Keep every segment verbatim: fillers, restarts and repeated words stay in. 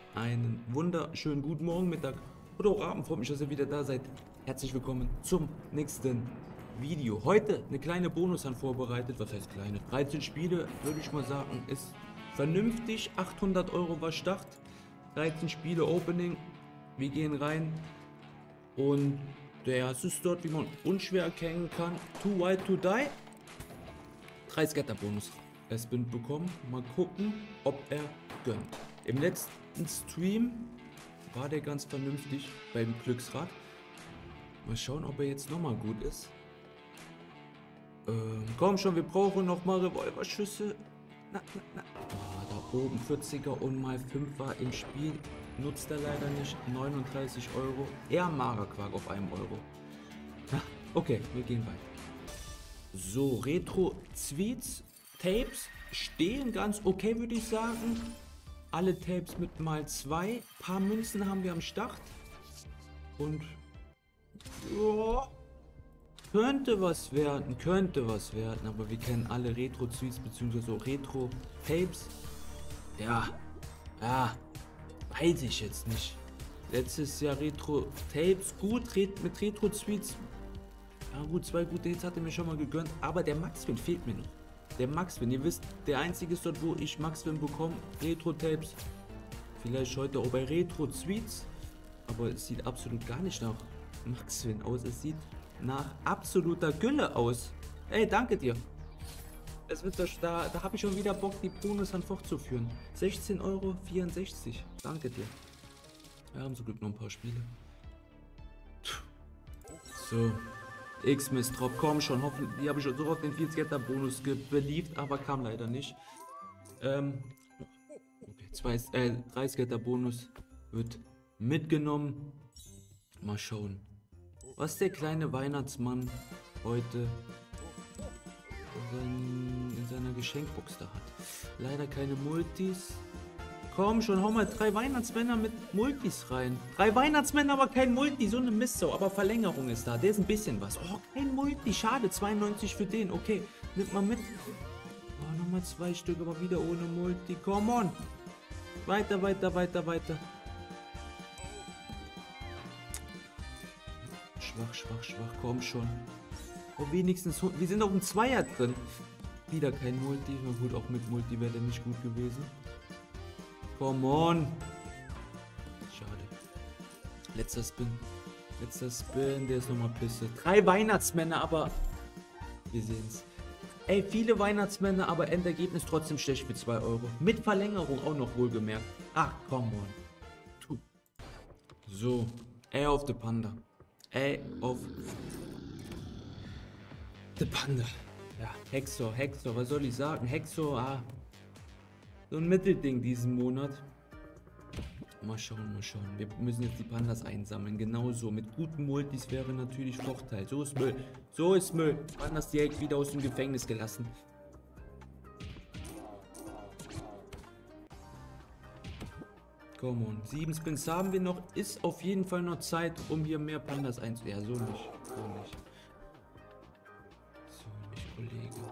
Einen wunderschönen guten Morgen, Mittag oder auch Abend. Freut mich, dass ihr wieder da seid. Herzlich willkommen zum nächsten Video. Heute eine kleine Bonushand vorbereitet. Was heißt kleine? dreizehn Spiele, würde ich mal sagen, ist vernünftig. achthundert Euro war Start. dreizehn Spiele Opening. Wir gehen rein. Und der erste ist dort, wie man unschwer erkennen kann. Too Wild to Die. drei Scatter-Bonus. Spin bekommen. Mal gucken, ob er gönnt. Im letzten Stream war der ganz vernünftig beim Glücksrad. Mal schauen, ob er jetzt nochmal gut ist. Ähm, komm schon, wir brauchen nochmal Revolverschüsse. Na, na, na. Ah, da oben vierziger und mal fünfer im Spiel. Nutzt er leider nicht. neununddreißig Euro. Eher Magerquark auf einem Euro. Na, okay, wir gehen weiter. So, Retro-Tweets. Tapes stehen ganz okay, würde ich sagen. Alle Tapes mit mal zwei. Paar Münzen haben wir am Start. Und ja, könnte was werden, könnte was werden. Aber wir kennen alle Retro-Tweets bzw. Retro-Tapes. Ja, ja, weiß ich jetzt nicht. Letztes Jahr Retro-Tapes gut, Ret mit Retro-Tweets. Ja gut, zwei gute Hits hat er mir schon mal gegönnt. Aber der Max-Win fehlt mir noch. Der Max-Win, ihr wisst, der einzige ist dort, wo ich Max-Win bekomme. Retro-Tapes. Vielleicht heute auch bei Retro-Tweets. Aber es sieht absolut gar nicht nach Max-Win aus. Es sieht nach absoluter Gülle aus. Ey, danke dir. Es wird das, da da habe ich schon wieder Bock, die Bonushand fortzuführen. sechzehn Euro vierundsechzig. Danke dir. Wir haben zum Glück noch ein paar Spiele. So. X-Mist Drop, komm schon, hoffen, die habe ich schon so auf den viel Scatter-Bonus beliebt, aber kam leider nicht. Ähm, okay, zwei, äh, drei Scatter-Bonus wird mitgenommen. Mal schauen, was der kleine Weihnachtsmann heute in, in seiner Geschenkbox da hat. Leider keine Multis. Komm schon, hau mal drei Weihnachtsmänner mit Multis rein. Drei Weihnachtsmänner, aber kein Multi. So eine Mistsau. Aber Verlängerung ist da. Der ist ein bisschen was. Oh, kein Multi. Schade. zweiundneunzig für den. Okay, nimmt mal mit. Oh, nochmal zwei Stück, aber wieder ohne Multi. Come on. Weiter, weiter, weiter, weiter. Schwach, schwach, schwach. Komm schon. Oh, wenigstens. Wir sind auf dem Zweier drin. Wieder kein Multi. Na gut, auch mit Multi wäre der nicht gut gewesen. Come on. Schade. Letzter Spin. Letzter Spin. Der ist nochmal Pisse. Drei Weihnachtsmänner, aber wir sehen's. Ey, viele Weihnachtsmänner, aber Endergebnis trotzdem schlecht für zwei Euro. Mit Verlängerung auch noch wohlgemerkt. Ach, come on. So. Ey, auf the Panda. Ey, auf the Panda. Ja, Hexor, Hexor. Was soll ich sagen? Hexor, ah. So ein Mittelding diesen Monat. Mal schauen, mal schauen. Wir müssen jetzt die Pandas einsammeln. Genauso. Mit guten Multis wäre natürlich Vorteil. So ist Müll. So ist Müll. Pandas direkt wieder aus dem Gefängnis gelassen. Come on. Sieben Spins haben wir noch. Ist auf jeden Fall noch Zeit, um hier mehr Pandas einzusammeln. Ja, so nicht. So nicht. So nicht, Kollege.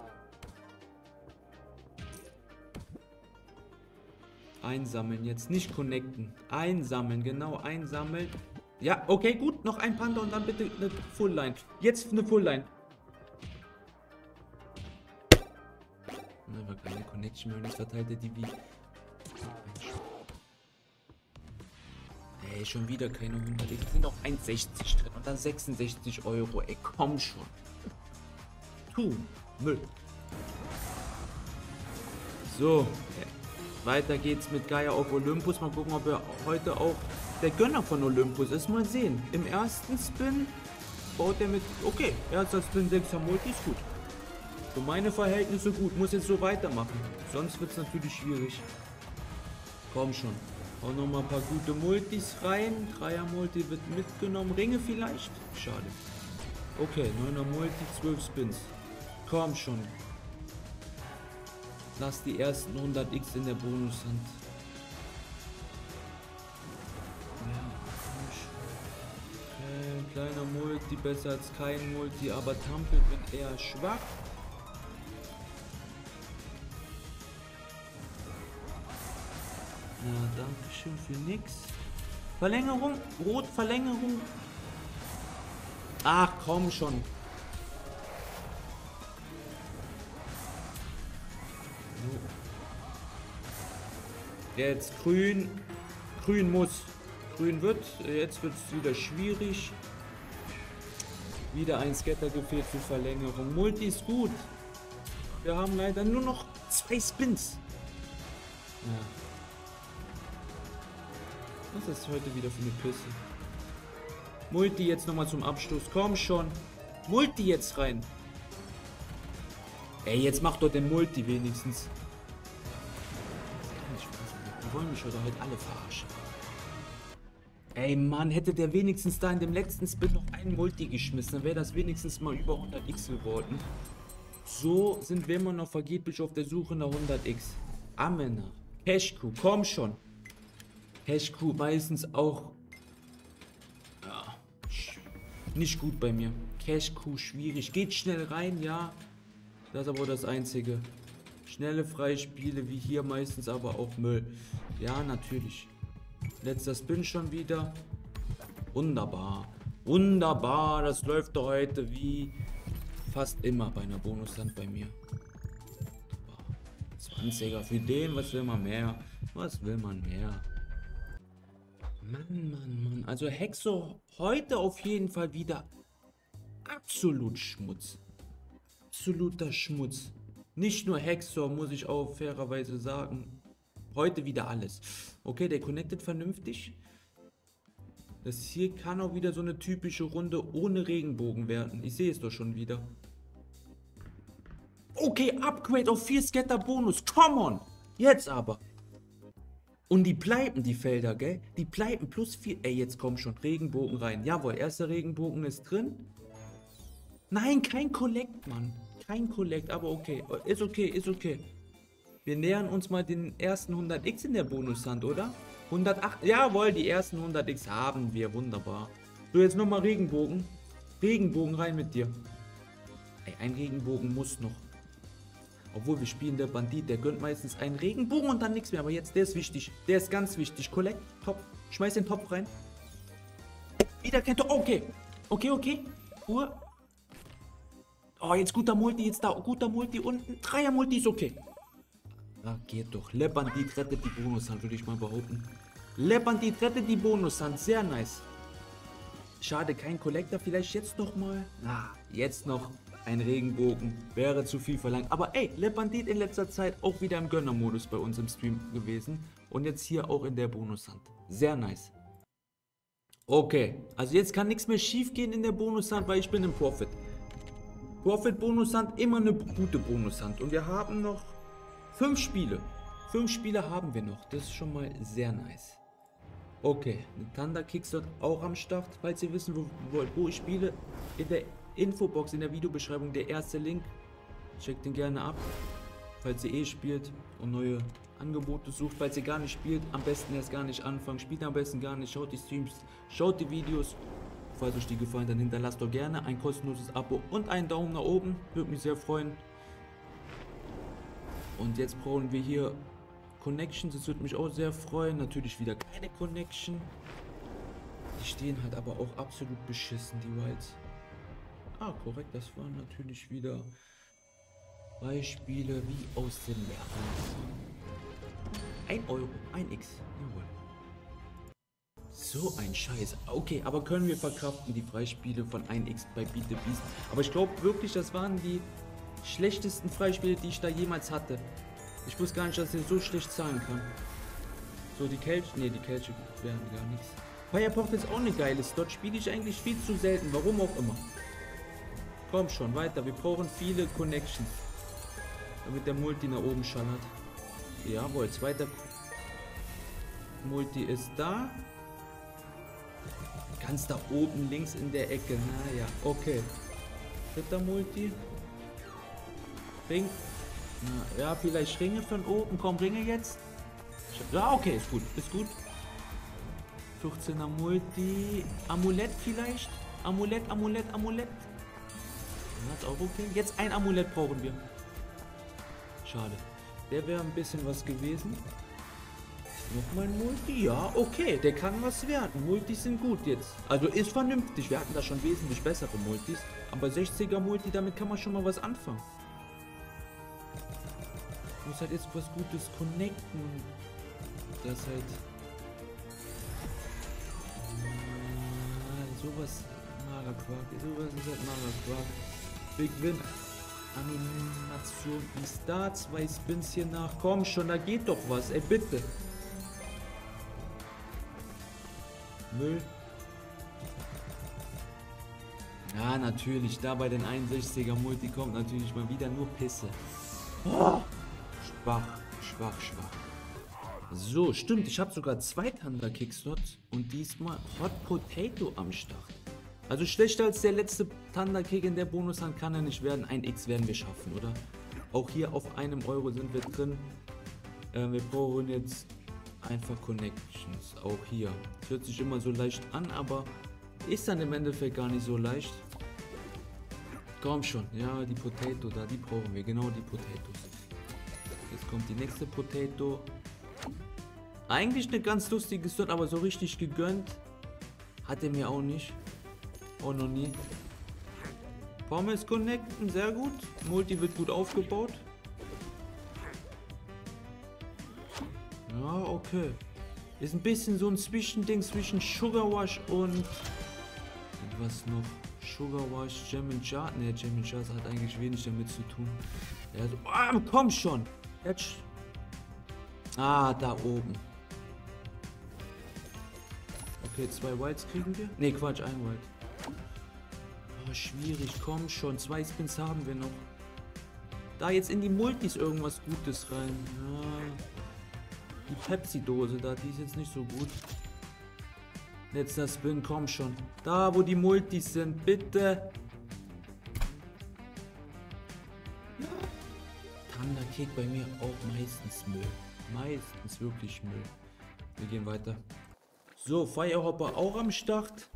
Einsammeln jetzt, nicht connecten. Einsammeln, genau, einsammeln. Ja, okay, gut, noch ein Panda und dann bitte eine Full-Line. Jetzt eine Full-Line. Na, war keine Connection mehr und jetzt verteilt er die wie... Ey, schon wieder keine hundert. Es sind noch eins sechzig drin und dann sechsundsechzig Euro. Ey, komm schon. Tu, Müll. So, okay. Weiter geht's mit Gaia auf Olympus. Mal gucken, ob er heute auch der Gönner von Olympus ist. Mal sehen. Im ersten Spin baut er mit... Okay, erster Spin sechser Multi ist gut. Für meine Verhältnisse gut. Muss jetzt so weitermachen. Sonst wird es natürlich schwierig. Komm schon. Auch noch mal ein paar gute Multis rein. Dreier Multi wird mitgenommen. Ringe vielleicht? Schade. Okay, neuner Multi, zwölf Spins. Komm schon. Lass die ersten hundert X in der Bonushand. Ja, okay, kleiner Multi, besser als kein Multi, aber Tampel wird eher schwach. Ja, Dankeschön für nix. Verlängerung. Rot, Verlängerung. Ach, komm schon. Jetzt grün. Grün muss. Grün wird. Jetzt wird es wieder schwierig. Wieder ein Scatter gefehlt für Verlängerung. Multi ist gut. Wir haben leider nur noch zwei Spins. Ja. Was ist heute wieder für eine Pisse? Multi jetzt nochmal zum Abschluss. Komm schon. Multi jetzt rein. Ey, jetzt mach doch den Multi wenigstens. Die wollen mich oder heute alle verarschen. Ey Mann, hätte der wenigstens da in dem letzten Spin noch einen Multi geschmissen, dann wäre das wenigstens mal über hundert X geworden. So sind wir immer noch vergeblich auf der Suche nach hundert X. Amena. Cashku, komm schon. Cashku meistens auch ja, nicht gut bei mir. Cashku schwierig. Geht schnell rein, ja. Das ist aber das Einzige. Schnelle Freispiele wie hier meistens aber auch Müll. Ja, natürlich. Letzter Spin schon wieder. Wunderbar. Wunderbar. Das läuft doch heute wie fast immer bei einer Bonushand bei mir. zwanziger für den. Was will man mehr? Was will man mehr? Mann, Mann, Mann. Also Hexo heute auf jeden Fall wieder absolut Schmutz. Absoluter Schmutz. Nicht nur Hexor, muss ich auch fairerweise sagen. Heute wieder alles. Okay, der connectet vernünftig. Das hier kann auch wieder so eine typische Runde ohne Regenbogen werden. Ich sehe es doch schon wieder. Okay, Upgrade auf vier Scatter Bonus. Come on. Jetzt aber. Und die bleiben, die Felder, gell? Die bleiben plus vier. Ey, jetzt kommt schon Regenbogen rein. Jawohl, erster Regenbogen ist drin. Nein, kein Collect, Mann. Kein Collect, aber okay. Ist okay, ist okay. Wir nähern uns mal den ersten hundert X in der Bonushand, oder? hundertacht. Jawohl, die ersten hundert X haben wir. Wunderbar. So, jetzt nochmal Regenbogen. Regenbogen rein mit dir. Ey, ein Regenbogen muss noch. Obwohl wir spielen der Bandit, der gönnt meistens einen Regenbogen und dann nichts mehr. Aber jetzt, der ist wichtig. Der ist ganz wichtig. Collect, Top. Schmeiß den Topf rein. Wieder kein Topf. Okay. Okay, okay. Ruhe. Oh, jetzt guter Multi, jetzt da. Guter Multi unten. Dreier Multi ist okay. Ja, geht doch. Le Bandit rettet die Bonushand, würde ich mal behaupten. Le Bandit rettet die Bonushand. Sehr nice. Schade, kein Collector. Vielleicht jetzt noch mal. Na, jetzt noch. Ein Regenbogen wäre zu viel verlangt. Aber ey, Le Bandit in letzter Zeit auch wieder im Gönnermodus bei uns im Stream gewesen. Und jetzt hier auch in der Bonushand. Sehr nice. Okay, also jetzt kann nichts mehr schief gehen in der Bonushand, weil ich bin im Profit. Profit Bonushand, immer eine gute Bonushand. Und wir haben noch fünf Spiele. Fünf Spiele haben wir noch. Das ist schon mal sehr nice. Okay, Thunder Kicks dort auch am Start. Falls ihr wissen wollt, wo ich spiele, in der Infobox, in der Videobeschreibung der erste Link. Checkt den gerne ab. Falls ihr eh spielt und neue Angebote sucht. Falls ihr gar nicht spielt, am besten erst gar nicht anfangen. Spielt am besten gar nicht. Schaut die Streams, schaut die Videos. Falls euch die gefallen, dann hinterlasst doch gerne ein kostenloses Abo und einen Daumen nach oben. Würde mich sehr freuen. Und jetzt brauchen wir hier Connections. Das würde mich auch sehr freuen. Natürlich wieder keine Connection. Die stehen halt aber auch absolut beschissen, die Wilds. Ah, korrekt, das waren natürlich wieder Beispiele wie aus dem Lernen. ein Euro, ein X, jawohl. So ein Scheiß. Okay, aber können wir verkraften die Freispiele von ein X bei Beat the Beast. Aber ich glaube wirklich, das waren die schlechtesten Freispiele, die ich da jemals hatte. Ich wusste gar nicht, dass er so schlecht zahlen kann. So, die Kelch, ne, die Kelche wären gar nichts. Fireport ist auch eine geile Slot, spiele ich eigentlich viel zu selten, warum auch immer. Komm schon, weiter. Wir brauchen viele Connections. Damit der Multi nach oben schallert. Jawohl, zweiter Multi ist da. Ganz da oben links in der Ecke. Naja, okay. Dritter Multi. Ring. Na, ja, vielleicht Ringe von oben. Komm, Ringe jetzt. Ja, okay, ist gut. Ist gut. vierzehner Multi. Amulett vielleicht. Amulett, Amulett, Amulett. hundert Euro, okay. Jetzt ein Amulett brauchen wir. Schade. Der wäre ein bisschen was gewesen. Nochmal ein Multi? Ja, okay, der kann was werden. Multis sind gut jetzt. Also ist vernünftig. Wir hatten da schon wesentlich bessere Multis. Aber sechziger Multi, damit kann man schon mal was anfangen. Muss halt jetzt was Gutes connecten. Das halt... Ah, sowas... Magerquark. Sowas ist halt Magerquark. Big Win. Animation ist da. Zwei Spins hier nach. Komm schon, da geht doch was. Ey, bitte. Müll. Ja, natürlich. Da bei den einundsechziger Multi kommt natürlich mal wieder nur Pisse. Oh. Schwach, schwach, schwach. So, stimmt. Ich habe sogar zwei Thunder Kick-Slots und diesmal Hot Potato am Start. Also schlechter als der letzte Thunder Kick in der Bonushand kann er nicht werden. Ein X werden wir schaffen, oder? Auch hier auf einem Euro sind wir drin. Äh, wir brauchen jetzt einfach Connections. Auch hier. Das hört sich immer so leicht an, aber ist dann im Endeffekt gar nicht so leicht. Komm schon. Ja, die Potato da, die brauchen wir. Genau die Potatoes. Jetzt kommt die nächste Potato. Eigentlich eine ganz lustige Slot, aber so richtig gegönnt hat er mir auch nicht. Auch noch nie. Pommes connecten, sehr gut. Multi wird gut aufgebaut. Ja, okay. Ist ein bisschen so ein Zwischending zwischen Sugar Wash und... Was noch? Sugar Wash, Gem and Jar. Ne, Gem and Jar hat eigentlich wenig damit zu tun. Ja, so, oh, komm schon. Jetzt. Ah, da oben. Okay, zwei Whites kriegen wir. Ne, Quatsch, ein White. Oh, schwierig, komm schon. Zwei Spins haben wir noch. Da jetzt in die Multis irgendwas Gutes rein. Ja. Die Pepsi-Dose da, die ist jetzt nicht so gut. Letzter Spin, komm schon. Da, wo die Multis sind, bitte. Thunder Kick bei mir auch meistens Müll. Meistens wirklich Müll. Wir gehen weiter. So, Firehopper auch am Start.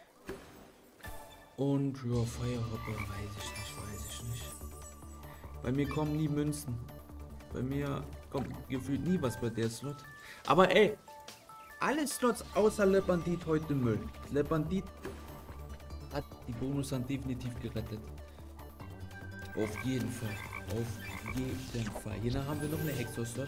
Und ja, Firehopper weiß ich nicht, weiß ich nicht. Bei mir kommen nie Münzen. Bei mir kommt gefühlt nie was bei der Slot. Aber ey, alle Slots außer Le Bandit heute Müll. Le Bandit hat die Bonushand definitiv gerettet. Auf jeden Fall. Auf jeden Fall. Hier haben wir noch eine Hexor-Slot.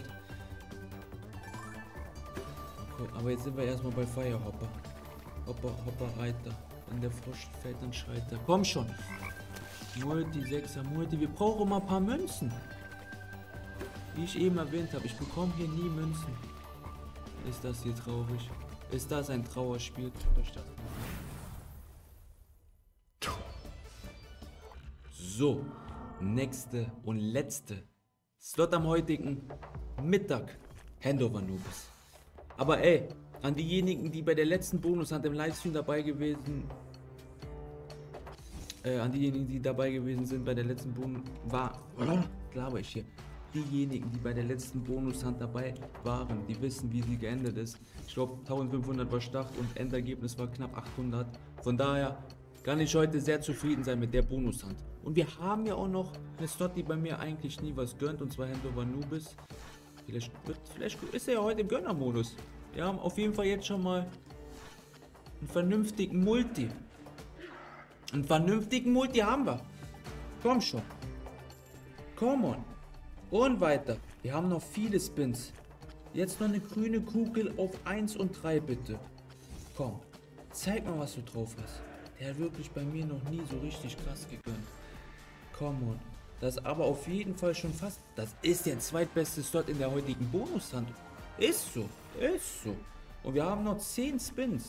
Okay, aber jetzt sind wir erstmal bei Firehopper. Hopper, Hopper, Reiter. Wenn der Frosch fällt, dann schreit er. Komm schon. Multi, Sechser, Multi. Wir brauchen mal ein paar Münzen. Wie ich eben erwähnt habe, ich bekomme hier nie Münzen. Ist das hier traurig? Ist das ein Trauerspiel? So, nächste und letzte Slot am heutigen Mittag. Handover Nubis. Aber ey, an diejenigen, die bei der letzten Bonushand im Livestream dabei gewesen äh, an diejenigen, die dabei gewesen sind bei der letzten Bonus war, glaube ich hier. Diejenigen, die bei der letzten Bonushand dabei waren, die wissen, wie sie geendet ist. Ich glaube, eintausendfünfhundert war Start und Endergebnis war knapp achthundert. Von daher kann ich heute sehr zufrieden sein mit der Bonushand. Und wir haben ja auch noch eine Slot, die bei mir eigentlich nie was gönnt, und zwar Handover Nubis. Vielleicht, wird, vielleicht ist er ja heute im Gönnermodus. Wir haben auf jeden Fall jetzt schon mal einen vernünftigen Multi. Einen vernünftigen Multi haben wir. Komm schon. Come on. Und weiter. Wir haben noch viele Spins. Jetzt noch eine grüne Kugel auf eins und drei bitte. Komm. Zeig mal, was du drauf hast. Der hat wirklich bei mir noch nie so richtig krass gegönnt. Come on. Das ist aber auf jeden Fall schon fast... Das ist der zweitbeste Slot in der heutigen Bonushand. Ist so. Ist so. Und wir haben noch zehn Spins.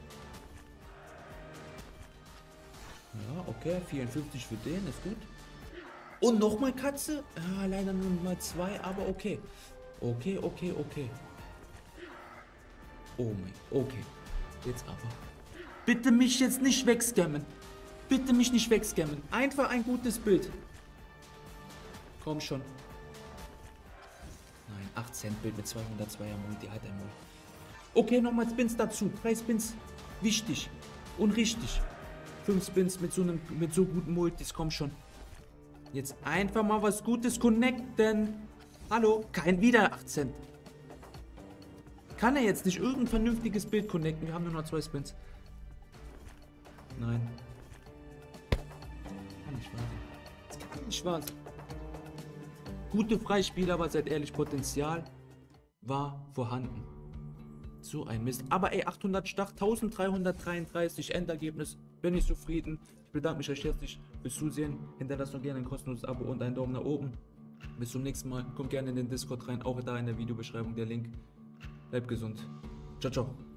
Ja, okay. vierundfünfzig für den. Ist gut. Und nochmal Katze. Ja, leider nur mal zwei, aber okay. Okay, okay, okay. Oh mein... Okay. Jetzt aber... Bitte mich jetzt nicht wegscammen. Bitte mich nicht wegscammen. Einfach ein gutes Bild. Komm schon. Nein, acht Cent Bild mit zweihundertzweier Multi hat er mal. Okay, nochmal Spins dazu. Drei Spins. Wichtig. Und richtig. Fünf Spins mit so, einem, mit so guten Multis. Komm schon. Jetzt einfach mal was Gutes connecten. Hallo? Kein wieder acht Cent. Kann er jetzt nicht irgendein vernünftiges Bild connecten? Wir haben nur noch zwei Spins. Nein. Kann nicht wahr sein. Das kann nicht wahr sein. Gute Freispieler, aber seid ehrlich, Potenzial war vorhanden. So ein Mist. Aber ey, achthundert Start, dreizehnhundertdreiunddreißig Endergebnis. Bin ich zufrieden. Ich bedanke mich recht herzlich fürs Zusehen. Hinterlasst doch gerne ein kostenloses Abo und einen Daumen nach oben. Bis zum nächsten Mal. Kommt gerne in den Discord rein. Auch da in der Videobeschreibung der Link. Bleibt gesund. Ciao, ciao.